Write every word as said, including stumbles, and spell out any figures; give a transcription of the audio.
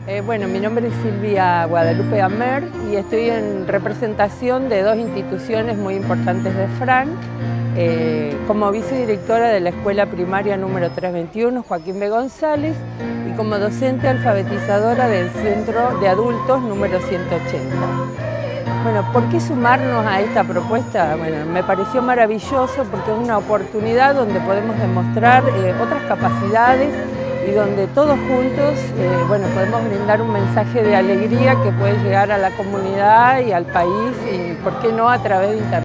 Eh, bueno, mi nombre es Silvia Guadalupe Amer y estoy en representación de dos instituciones muy importantes de Fran, eh, como vicedirectora de la Escuela Primaria número trescientos veintiuno, Joaquín B. González, y como docente alfabetizadora del Centro de Adultos número ciento ochenta. Bueno, ¿por qué sumarnos a esta propuesta? Bueno, me pareció maravilloso porque es una oportunidad donde podemos demostrar eh, otras capacidades y donde todos juntos eh, bueno, podemos brindar un mensaje de alegría que puede llegar a la comunidad y al país y, ¿por qué no?, a través de Internet.